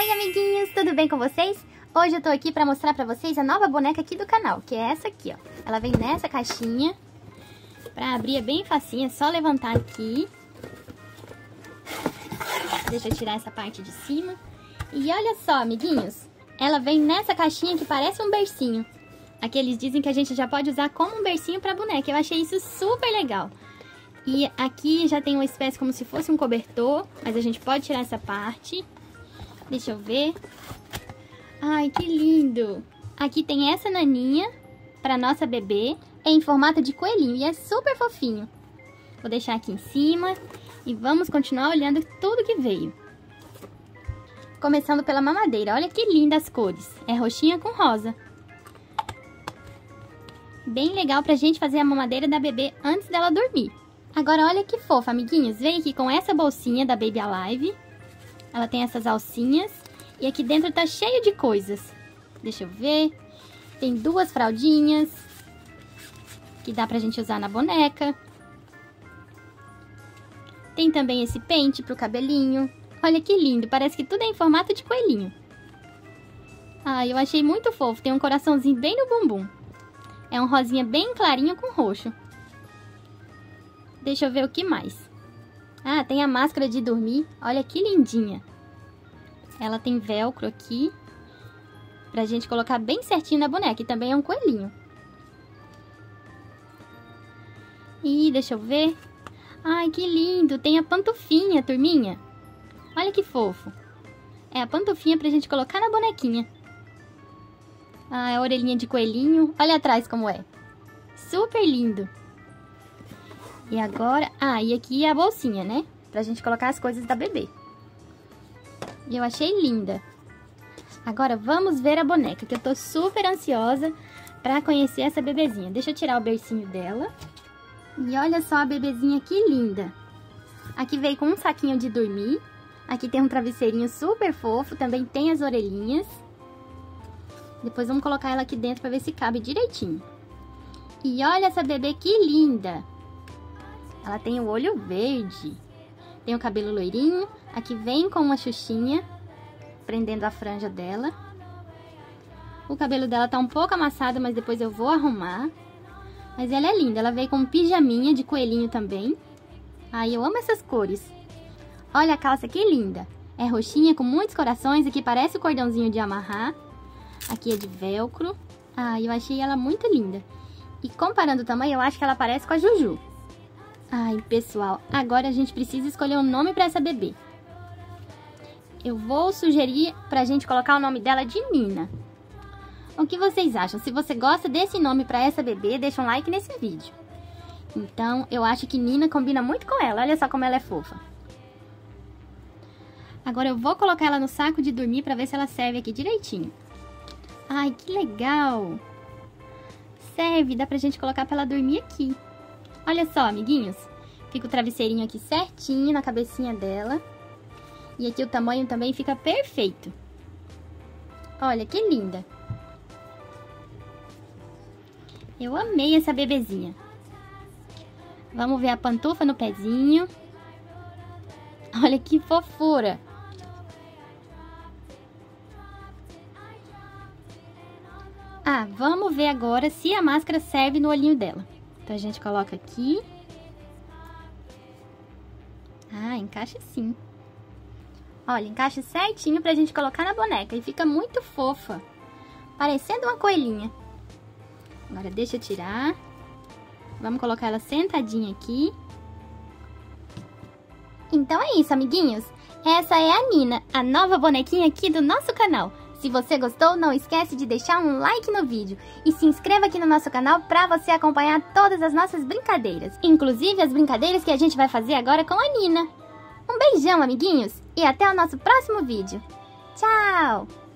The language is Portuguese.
Oi amiguinhos, tudo bem com vocês? Hoje eu tô aqui pra mostrar pra vocês a nova boneca aqui do canal, que é essa aqui, ó. Ela vem nessa caixinha. Pra abrir é bem facinho, é só levantar aqui. Deixa eu tirar essa parte de cima. E olha só, amiguinhos, ela vem nessa caixinha que parece um bercinho. Aqui eles dizem que a gente já pode usar como um bercinho pra boneca. Eu achei isso super legal. E aqui já tem uma espécie como se fosse um cobertor, mas a gente pode tirar essa parte. Deixa eu ver. Ai, que lindo! Aqui tem essa naninha pra nossa bebê. É em formato de coelhinho e é super fofinho. Vou deixar aqui em cima e vamos continuar olhando tudo que veio. Começando pela mamadeira. Olha que lindas as cores. É roxinha com rosa. Bem legal pra gente fazer a mamadeira da bebê antes dela dormir. Agora olha que fofa, amiguinhos. Veio aqui com essa bolsinha da Baby Alive. Ela tem essas alcinhas. E aqui dentro tá cheio de coisas. Deixa eu ver. Tem duas fraldinhas. Que dá pra gente usar na boneca. Tem também esse pente pro cabelinho. Olha que lindo. Parece que tudo é em formato de coelhinho. Ai, eu achei muito fofo. Tem um coraçãozinho bem no bumbum. É um rosinha bem clarinho com roxo. Deixa eu ver o que mais. Ah, tem a máscara de dormir. Olha que lindinha. Ela tem velcro aqui. Pra gente colocar bem certinho na boneca. E também é um coelhinho. E deixa eu ver. Ai, que lindo. Tem a pantufinha, turminha. Olha que fofo. É a pantufinha pra gente colocar na bonequinha. Ah, é a orelhinha de coelhinho. Olha atrás como é. Super lindo. E agora... Ah, e aqui é a bolsinha, né? Pra gente colocar as coisas da bebê. E eu achei linda. Agora vamos ver a boneca, que eu tô super ansiosa pra conhecer essa bebezinha. Deixa eu tirar o bercinho dela. E olha só a bebezinha que linda. Aqui veio com um saquinho de dormir. Aqui tem um travesseirinho super fofo. Também tem as orelhinhas. Depois vamos colocar ela aqui dentro pra ver se cabe direitinho. E olha essa bebê que linda. Ela tem o olho verde. Tem o cabelo loirinho. Aqui vem com uma xuxinha, prendendo a franja dela. O cabelo dela tá um pouco amassado, mas depois eu vou arrumar. Mas ela é linda. Ela veio com um pijaminha de coelhinho também. Ai, eu amo essas cores. Olha a calça que linda. É roxinha com muitos corações. Aqui parece o cordãozinho de amarrar. Aqui é de velcro. Ah, eu achei ela muito linda. E comparando o tamanho, eu acho que ela parece com a Juju. Ai, pessoal, agora a gente precisa escolher um nome pra essa bebê. Eu vou sugerir pra gente colocar o nome dela de Nina. O que vocês acham? Se você gosta desse nome pra essa bebê, deixa um like nesse vídeo. Então, eu acho que Nina combina muito com ela. Olha só como ela é fofa. Agora eu vou colocar ela no saco de dormir pra ver se ela serve aqui direitinho. Ai, que legal! Serve, dá pra gente colocar pra ela dormir aqui. Olha só, amiguinhos. Fica o travesseirinho aqui certinho na cabecinha dela. E aqui o tamanho também fica perfeito. Olha, que linda. Eu amei essa bebezinha. Vamos ver a pantufa no pezinho. Olha que fofura. Ah, vamos ver agora se a máscara serve no olhinho dela. Então a gente coloca aqui. Ah, encaixa sim. Olha, encaixa certinho pra gente colocar na boneca. E fica muito fofa. Parecendo uma coelhinha. Agora deixa eu tirar. Vamos colocar ela sentadinha aqui. Então é isso, amiguinhos. Essa é a Nina, a nova bonequinha aqui do nosso canal. Se você gostou, não esquece de deixar um like no vídeo e se inscreva aqui no nosso canal para você acompanhar todas as nossas brincadeiras, inclusive as brincadeiras que a gente vai fazer agora com a Nina. Um beijão, amiguinhos, e até o nosso próximo vídeo. Tchau!